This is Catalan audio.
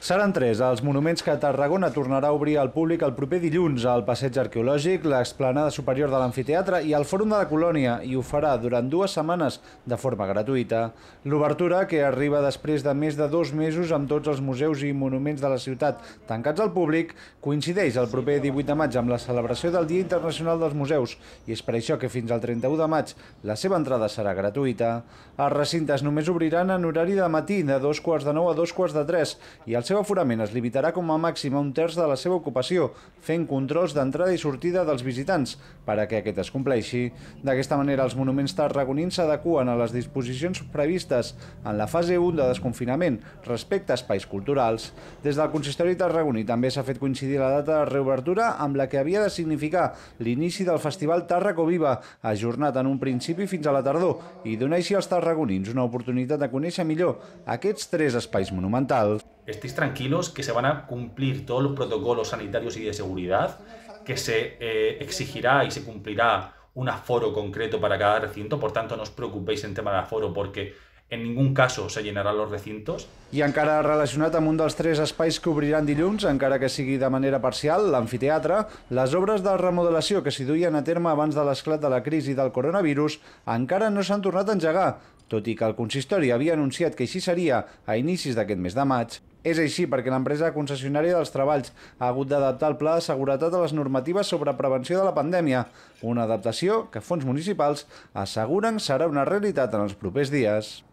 Seran tres els monuments que Tarragona tornarà a obrir al públic el proper dilluns: al Passeig Arqueològic, l'Esplanada Superior de l'Amfiteatre i el Fòrum de la Colònia, i ho farà durant 2 setmanes de forma gratuïta. L'obertura, que arriba després de més de 2 mesos amb tots els museus i monuments de la ciutat tancats al públic, coincideix el proper 18 de maig amb la celebració del Dia Internacional dels Museus, i és per això que fins al 31 de maig la seva entrada serà gratuïta. Els recintes només obriran en horari de matí, de 2:45 a 2:45, i el seu aforament es limitarà com a màxim a 1/3 de la seva ocupació, fent controls d'entrada i sortida dels visitants perquè aquest es compleixi. D'aquesta manera, els monuments tarragonins s'adeqüen a les disposicions previstes en la fase 1 de desconfinament respecte a espais culturals. Des del consistori tarragoní també s'ha fet coincidir la data de reobertura amb la que havia de significar l'inici del Festival Tàrraco Viva, ajornat en un principi fins a la tardor, i donar així als tarragonins una oportunitat de conèixer millor aquests 3 espais monumentals. Estéis tranquilos que se van a cumplir todos los protocolos sanitarios y de seguridad, que se exigirá y se cumplirá un aforo concreto para cada recinto, por tanto no os preocupéis en tema de aforo porque en ningún caso se llenarán los recintos. I encara relacionat amb un dels 3 espais que obriran dilluns, encara que sigui de manera parcial, l'amfiteatre, les obres de remodelació que s'hi duien a terme abans de l'esclat de la crisi del coronavirus encara no s'han tornat a engegar, tot i que el consistori havia anunciat que així seria a inicis d'aquest mes de maig. És així perquè l'empresa concessionària dels treballs ha hagut d'adaptar el pla de seguretat a les normatives sobre prevenció de la pandèmia, una adaptació que fons municipals asseguren serà una realitat en els propers dies.